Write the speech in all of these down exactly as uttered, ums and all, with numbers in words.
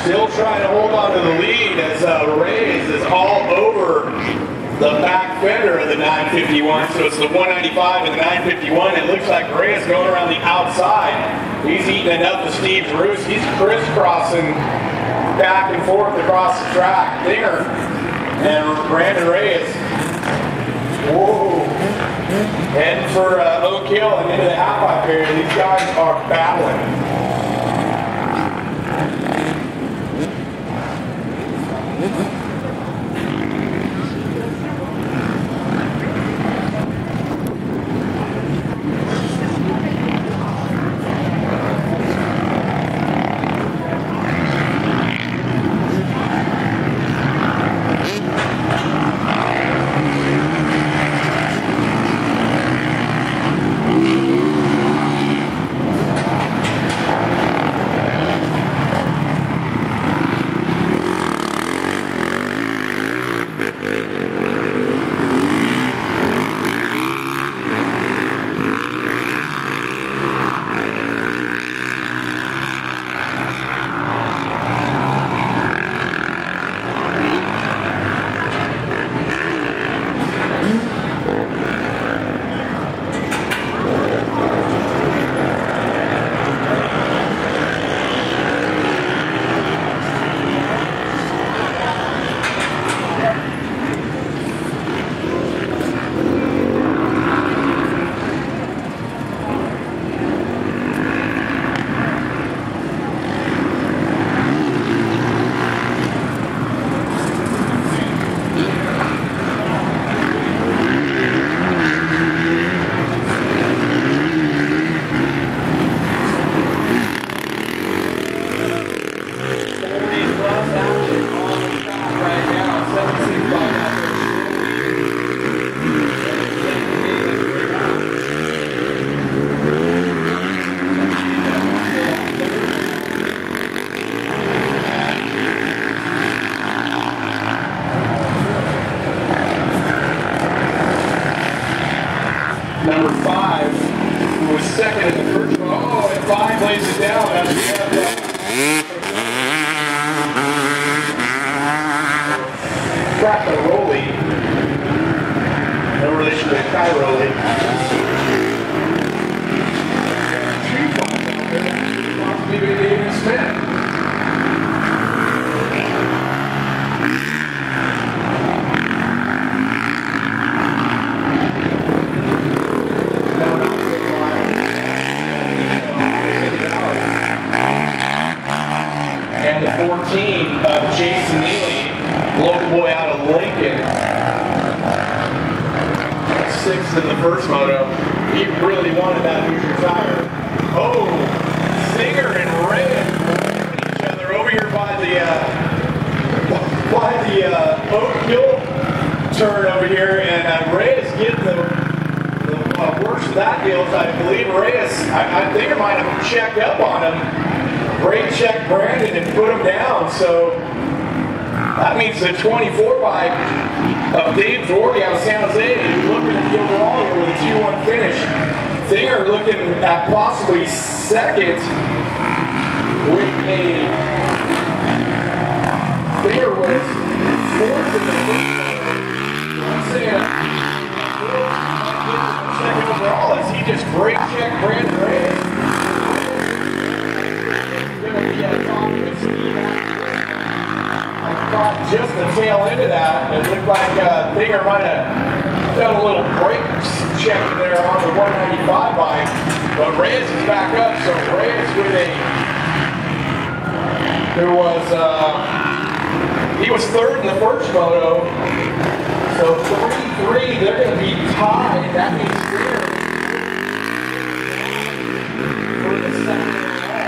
Still trying to hold on to the lead as uh, Reyes is all over the back fender of the nine fifty-one. So it's the one ninety-five and the nine fifty-one. It looks like Reyes going around the outside. He's eating enough of Steve's roost. He's crisscrossing back and forth across the track. Thinger and Brandon Reyes. Whoa. Heading for uh, Oak Hill and into the half-pipe area. These guys are battling. Number five, who was second in the first one. Oh, and five lays it down. That's Crack a Rolly. No relation to Kai Rolly. Possibly David Smith. fourteen of Jason Neely, local boy out of Lincoln. Sixth in the first moto. He really wanted that neutral tire. Oh, Singer and Reyes each other over here by the uh, by the uh, Oak Hill turn over here, and uh, Reyes getting the, the uh, worst of that deal. I believe Reyes, I, I think I might have checked up on him. Ray checked Brandon and put him down, so that means the twenty-four bike of Dave Doherty out of San Jose is looking at the overall here with a two one finish. Thinger looking at possibly second with a Thinger was fourth in the first. I'm saying second overall as he just brake checked Brandon Reyes. I caught just the tail end of that. It looked like uh, Thinger might have done a little brake check there on the one ninety-five bike. But Reyes is back up, so Reyes with a, there was, uh, he was third in the first moto. So three three, they're going to be tied. That means Thinger for the second.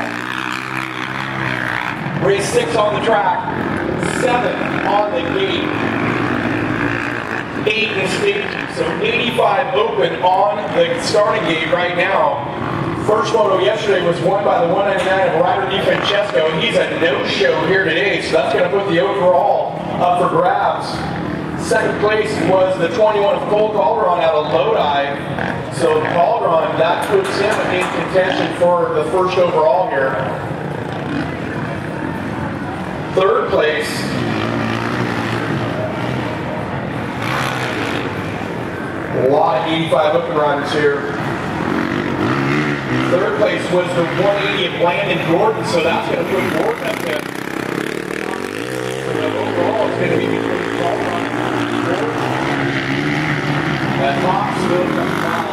Race six on the track, seven on the gate, eight in staging, so eighty-five open on the starting gate right now. First moto yesterday was won by the one ninety-nine of Ryder DiFrancesco. He's a no-show here today, so that's going to put the overall up for grabs. Second place was the twenty-one of Cole Calderon out of Lodi. So Calderon, that puts him in contention for the first overall here. third place, a lot of eighty-five Hook and Riders here. Third place was the one eighty of Landon Gordon, so that's going to put Gordon up there. So overall, it's going to be between Gordon and Knoxville comes down.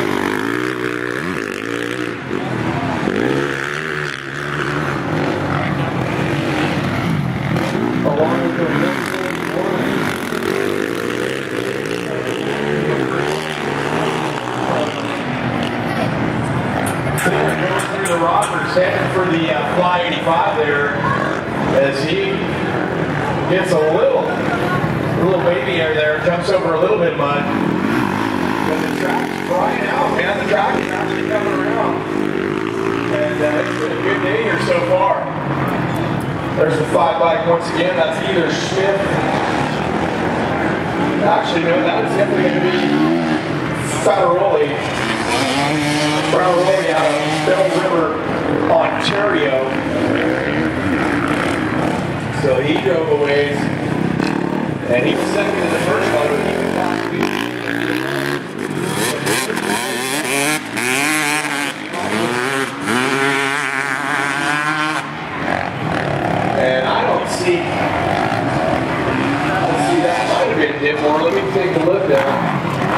Along with the through the Roberts, heading for the uh, Fly eighty-five there, as he gets a little, little baby air there, jumps over a little bit of mud. But the track's drying out, man. The track is actually coming around. And uh, it's been a good day here so far. There's the five bike once again. That's either Smith. Actually, no, that is definitely going to be Fataroli. Fataroli out of Bell River, Ontario. So he drove a ways, and he was second in the first one, but he was last week. And I don't see, I don't see that might have been Ditmore. Let me take a look now.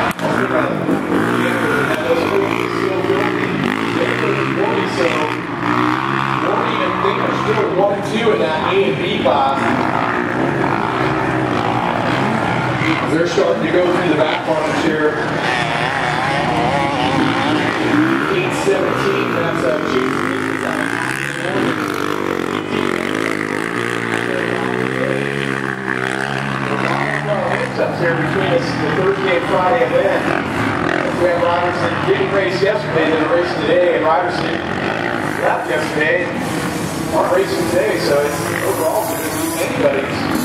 So, don't even think we're still at one and two in that A and B class. They're starting to go through the back corners here. eight seventeen, that's up Jason. Up there between us the Thursday and Friday event. We had Ryderson didn't race yesterday, they're racing today, and Ryderson left yesterday, aren't racing today, so it's overall going to be anybody's.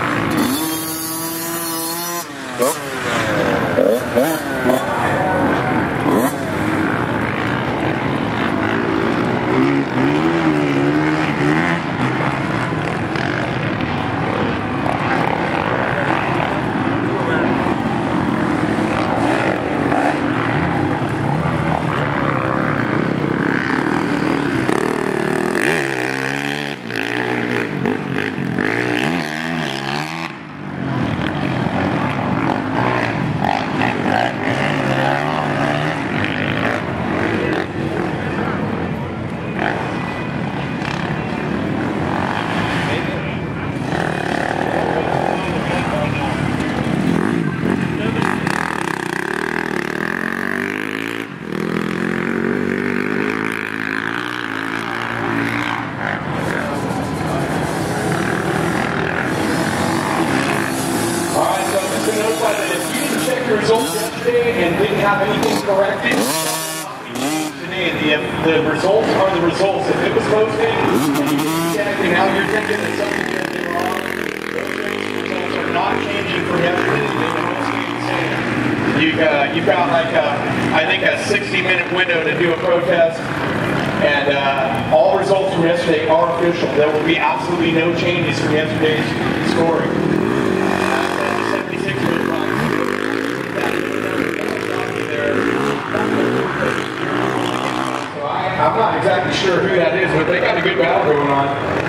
Results yesterday and didn't have anything corrected. Today, the, the results are the results. If it was posted and you didn't check and now you're thinking that something is wrong, those results are not changing from yesterday. They will stay the same. You've, uh, you've got like a, I think a sixty minute window to do a protest, and uh, all results from yesterday are official. There will be absolutely no changes from yesterday's scoring. So I, I'm not exactly sure who that is, but they got a good battle going on.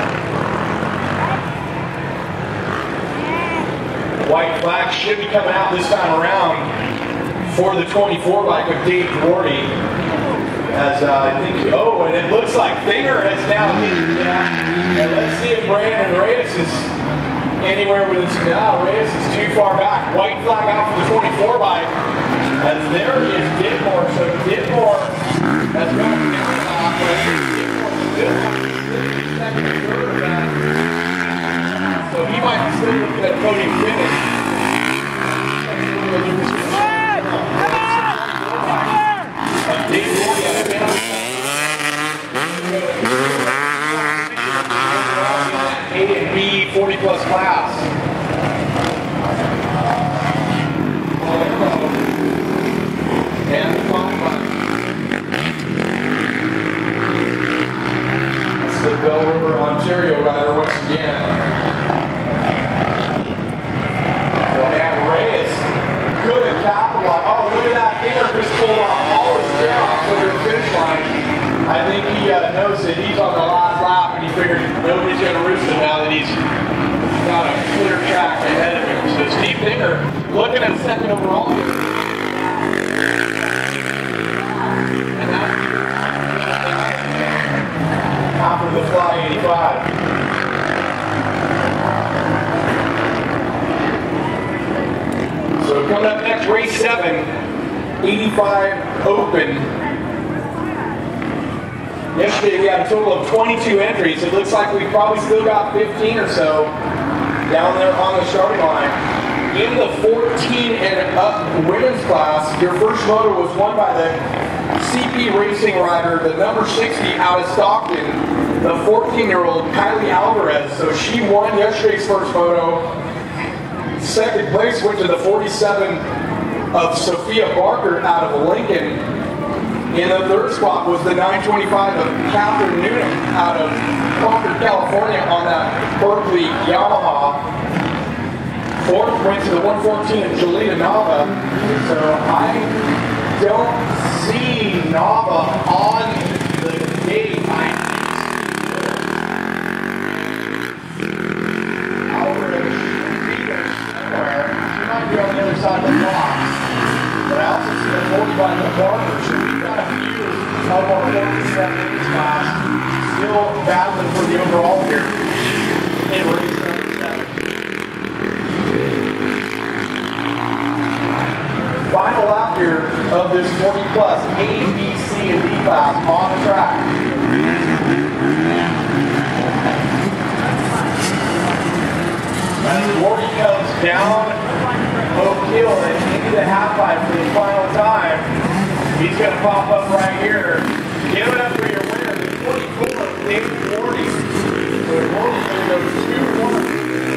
White flag should be coming out this time around for the twenty-four bike of Dave Gordy. As uh, I think, oh, and it looks like Finger has now hit that. And let's see if Brandon Reyes is anywhere with us now. Reyes is too far back. White flag out for the twenty-four bike. As there is Ditmore, so Ditmore has gone to the top, but Ditmore still second and third of that. So he might be still looking at podium finish. A and B forty plus class. And the That's the Bell River, Ontario rider once again. Well, man, Reyes could have capitalized. Oh, look at that Dinger just pulled off all his gear off over the finish line. I think he uh, knows that he's on the last lap, and he figured nobody's going to roost him now that he's got a clear track ahead of him. So Steve Dinger looking at second overall. And that's after the Fly eighty-five. So coming up next, race seven, eighty-five Open. Yesterday we had a total of twenty-two entries. It looks like we probably still got fifteen or so down there on the starting line. In the fourteen and up women's class, your first moto was won by the C P Racing rider, the number sixty out of Stockton, the fourteen-year-old Kylie Alvarez. So she won yesterday's first moto. Second place went to the forty-seven of Sophia Barker out of Lincoln. In the third spot was the nine twenty-five of Catherine Noonan out of Concord, California on that Berkeley Yamaha. Fourth went to the one fourteen of Jolita Nava. So I don't see Nava on the gate. Alvarez should be there somewhere. She might be on the other side of the box. But I also see the forty-five of Barker. So we've got a few of our forty-seven in this class still battling for the overall here in race number seven. Final lap here of this forty plus A, B, C, and D class on the track. As Gordy comes down Oak Hill and into the half pipe for the final time, he's going to pop up right here. Give it up for your winner, the forty-four of David Gordy. So Gordy's going to go two one.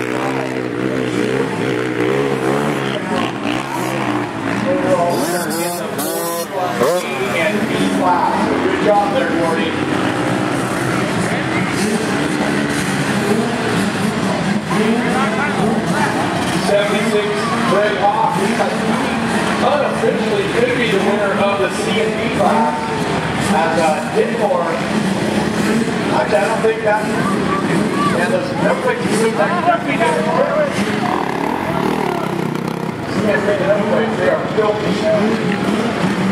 Overall winner in the forty plus A and B class. So good job there, Gordy. seventy-six, Greg Hawk, unofficially could be the winner of the C and D class as uh, Ditmore. Actually, I don't think that. Yeah, those earthquakes seem like could be Ditmore. See, I think the earthquakes, they are filthy.